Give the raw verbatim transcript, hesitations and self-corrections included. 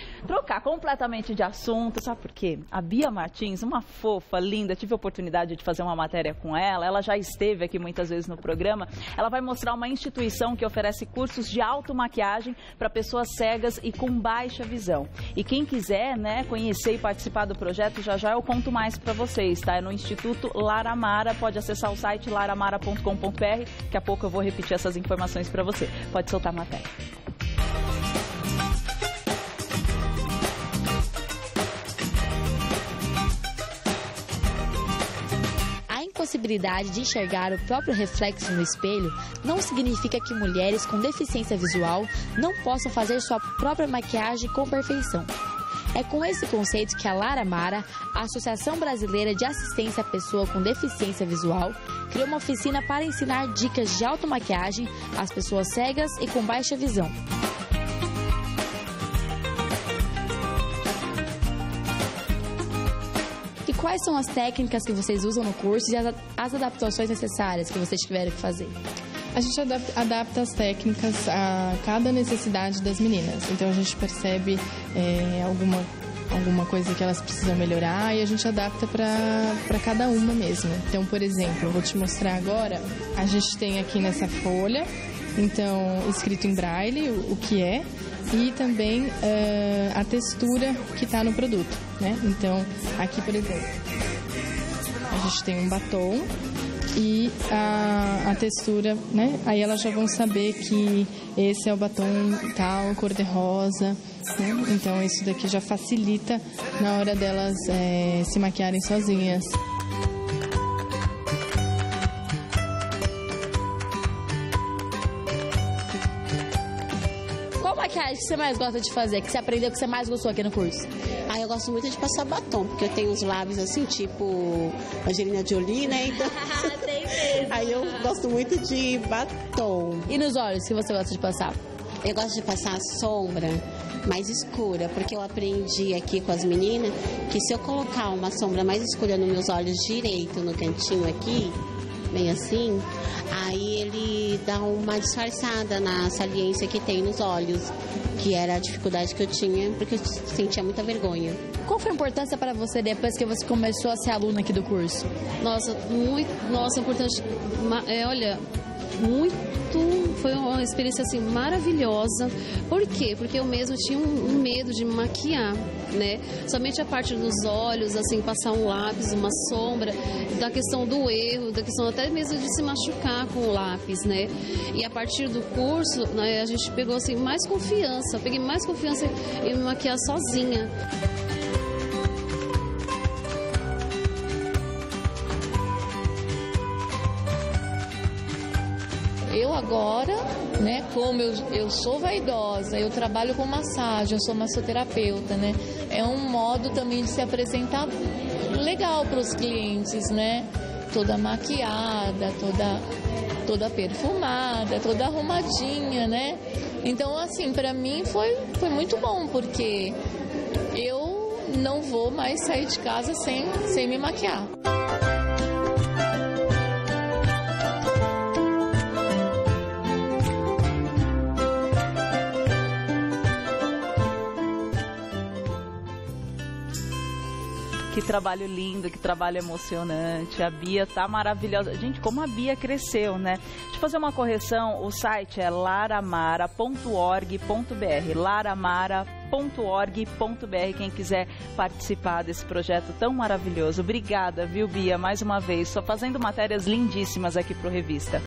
trocar completamente de assunto, sabe por quê? A Bia Martins, uma fofa, linda, tive a oportunidade de fazer uma matéria com ela, ela já esteve aqui muitas vezes no programa, ela vai mostrar uma instituição que oferece cursos de automaquiagem para pessoas cegas e com baixa visão. E quem quiser, né, conhecer e participar do projeto, já já eu conto mais para vocês, tá? É no Instituto Laramara, pode acessar o site laramara ponto com ponto br, daqui a pouco eu vou repetir essas informações para você. Pode soltar a matéria. A impossibilidade de enxergar o próprio reflexo no espelho não significa que mulheres com deficiência visual não possam fazer sua própria maquiagem com perfeição. É com esse conceito que a Laramara, a Associação Brasileira de Assistência à Pessoa com Deficiência Visual, criou uma oficina para ensinar dicas de automaquiagem às pessoas cegas e com baixa visão. Quais são as técnicas que vocês usam no curso e as, as adaptações necessárias que vocês tiveram que fazer? A gente adapta, adapta as técnicas a cada necessidade das meninas. Então a gente percebe é, alguma, alguma coisa que elas precisam melhorar e a gente adapta para cada uma mesmo. Então, por exemplo, eu vou te mostrar agora. A gente tem aqui nessa folha, então, escrito em braille o, o que é. E também uh, a textura que está no produto, né? Então, aqui, por exemplo, a gente tem um batom e a, a textura, né? Aí elas já vão saber que esse é o batom tal, cor-de-rosa, né? Então, isso daqui já facilita na hora delas é, se maquiarem sozinhas. Qual maquiagem que você mais gosta de fazer, que você aprendeu, que você mais gostou aqui no curso? Ah, eu gosto muito de passar batom, porque eu tenho os lábios assim, tipo Angelina Jolie, né? Então, Tem mesmo. aí eu gosto muito de batom. E nos olhos, que você gosta de passar? Eu gosto de passar a sombra mais escura, porque eu aprendi aqui com as meninas que se eu colocar uma sombra mais escura nos meus olhos direito, no cantinho aqui, bem assim, aí ele dá uma disfarçada na saliência que tem nos olhos, que era a dificuldade que eu tinha, porque eu sentia muita vergonha. Qual foi a importância para você depois que você começou a ser aluna aqui do curso? Nossa, muito, nossa, importante, é, olha, muito, foi uma experiência assim maravilhosa. Por quê? Porque eu mesmo tinha um, um medo de me maquiar, né? Somente a parte dos olhos, assim, passar um lápis, uma sombra, da questão do erro, da questão até mesmo de se machucar com o lápis, né? E a partir do curso, né, a gente pegou assim mais confiança, eu peguei mais confiança em me maquiar sozinha. Eu agora, né, como eu, eu sou vaidosa, eu trabalho com massagem, eu sou massoterapeuta, né, é um modo também de se apresentar legal para os clientes, né, toda maquiada, toda, toda perfumada, toda arrumadinha, né, então assim, para mim foi, foi muito bom, porque eu não vou mais sair de casa sem, sem me maquiar. Que trabalho lindo, que trabalho emocionante. A Bia tá maravilhosa. Gente, como a Bia cresceu, né? Deixa eu fazer uma correção. O site é laramara ponto org ponto br. laramara ponto org ponto br. Quem quiser participar desse projeto tão maravilhoso. Obrigada, viu, Bia? Mais uma vez. Só fazendo matérias lindíssimas aqui pro Revista.